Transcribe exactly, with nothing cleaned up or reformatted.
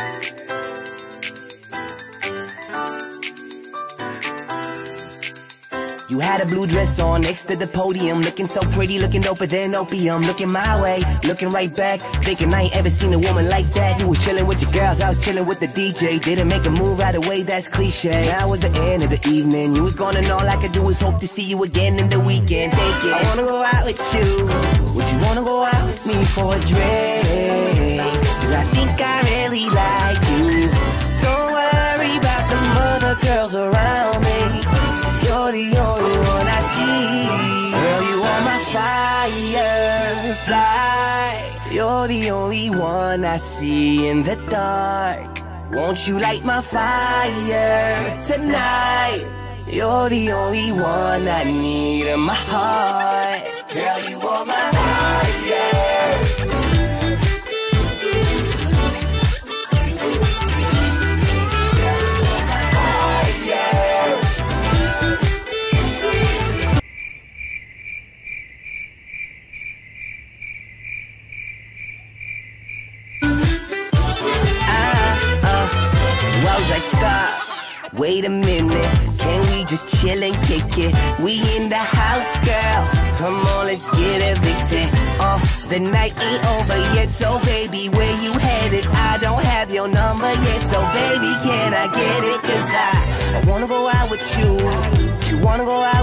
You had a blue dress on next to the podium, looking so pretty, looking doper than opium. Looking my way, looking right back, thinking I ain't ever seen a woman like that. You was chilling with your girls, I was chilling with the D J. Didn't make a move right away, that's cliche. Now was the end of the evening, you was gone and all I could do was hope to see you again in the weekend. Thinking, I wanna go out with you, would you wanna go out with me for a drink? Cause I think I really like you. Don't worry about the other girls around me, you're the only one I see. Girl, you are my firefly. You're the only one I see in the dark. Won't you light my fire tonight? You're the only one I need in my heart. Girl, you are my fire. Stop, wait a minute, can we just chill and kick it? We in the house, girl, come on, let's get evicted. Uh, the night ain't over yet, so baby, where you headed? I don't have your number yet, so baby, can I get it? Cause I, I wanna go out with you, you wanna go out